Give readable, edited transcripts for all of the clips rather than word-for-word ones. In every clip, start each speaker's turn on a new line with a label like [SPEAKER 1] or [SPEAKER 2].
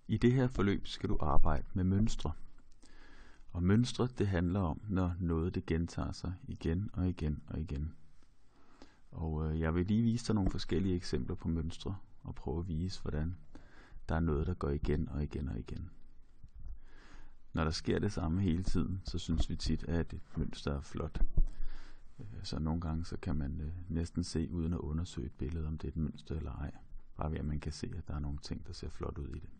[SPEAKER 1] I det her forløb skal du arbejde med mønstre. Og mønstre, det handler om, når noget det gentager sig igen og igen og igen. Og jeg vil lige vise dig nogle forskellige eksempler på mønstre, og prøve at vise, hvordan der er noget, der går igen og igen og igen. Når der sker det samme hele tiden, så synes vi tit, at et mønster er flot. Så nogle gange så kan man næsten se, uden at undersøge et billede, om det er et mønster eller ej. Bare ved at man kan se, at der er nogle ting, der ser flot ud i det.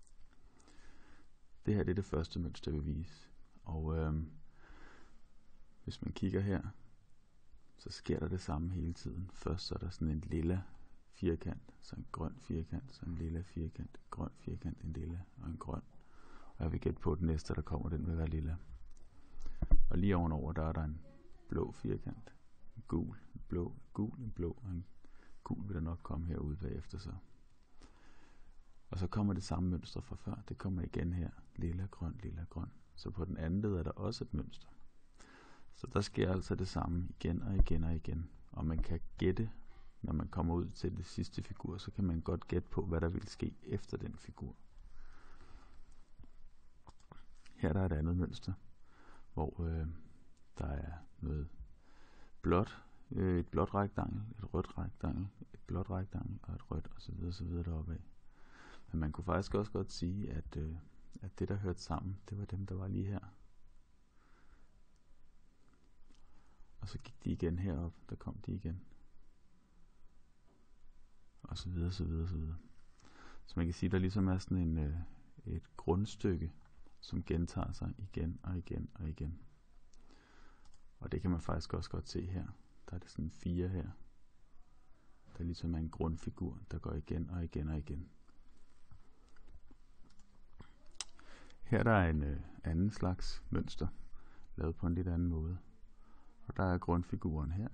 [SPEAKER 1] Det her det er det første mønster, jeg vil vise. Og hvis man kigger her, så sker der det samme hele tiden. Først så er der sådan en lilla firkant, så en grøn firkant, så en lilla firkant, grøn firkant, en lilla og en grøn. Og jeg vil gætte på, at den næste, der kommer, den vil være lilla. Og lige ovenover, der er der en blå firkant, en gul, en blå, en gul, en blå, og en gul vil der nok komme herude bagefter så. Og så kommer det samme mønster fra før. Det kommer igen her. Lilla, grøn, lilla, grøn. Så på den anden led er der også et mønster. Så der sker altså det samme igen og igen og igen. Og man kan gætte, når man kommer ud til det sidste figur, så kan man godt gætte på, hvad der vil ske efter den figur. Her der er et andet mønster, hvor der er noget blåt, et blåt rektangel, et rødt rektangel, et blåt rektangel og et rødt osv. deroppe af. Men man kunne faktisk også godt sige, at det der hørte sammen, det var dem der var lige her. Og så gik de igen herop, der kom de igen. Og så videre, så videre, så videre. Så man kan sige, at der ligesom er sådan et grundstykke, som gentager sig igen og igen og igen. Og det kan man faktisk også godt se her. Der er det sådan 4 her. Der ligesom er en grundfigur, der går igen og igen og igen. Her der er en anden slags mønster, lavet på en lidt anden måde. Og der er grundfiguren her.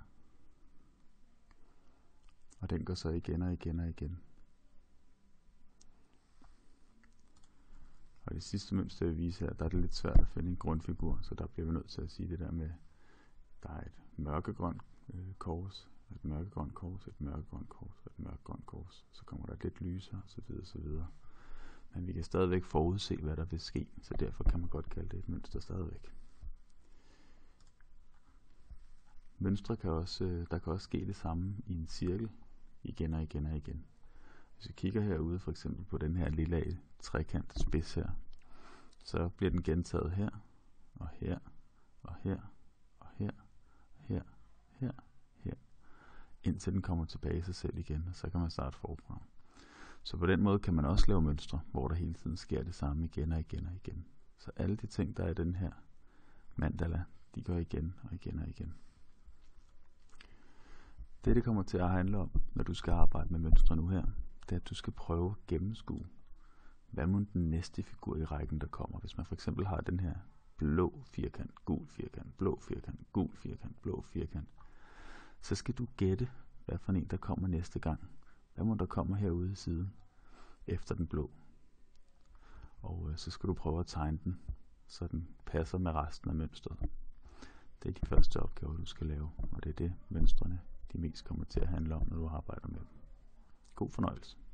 [SPEAKER 1] Og den går så igen og igen og igen. Og det sidste mønster, jeg vil vise her, der er det lidt svært at finde en grundfigur, så der bliver vi nødt til at sige det der med, der er et mørkegrønt kors, et mørkegrønt kors, et mørkegrønt kors, et mørkegrønt kors. Så kommer der lidt lysere, så videre, så videre. Men vi kan stadigvæk forudse, hvad der vil ske, så derfor kan man godt kalde det et mønster stadigvæk. Mønstre kan også, der kan også ske det samme i en cirkel, igen og igen og igen. Hvis vi kigger herude for eksempel på den her lille trekant spids her, så bliver den gentaget her, og her, og her, og her, her, her, her, indtil den kommer tilbage i sig selv igen, og så kan man starte forfra. Så på den måde kan man også lave mønstre, hvor der hele tiden sker det samme igen og igen og igen. Så alle de ting, der er i den her mandala, de går igen og igen og igen. Det kommer til at handle om, når du skal arbejde med mønstre nu her, det er, at du skal prøve at gennemskue, hvad må den næste figur i rækken, der kommer. Hvis man for eksempel har den her blå firkant, gul firkant, blå firkant, gul firkant, blå firkant, så skal du gætte, hvad for en, der kommer næste gang. Hvad må der kommer herude i siden, efter den blå. Og så skal du prøve at tegne den, så den passer med resten af mønstret. Det er de første opgaver, du skal lave, og det er det, mønstrene de mest kommer til at handle om, når du arbejder med dem. God fornøjelse.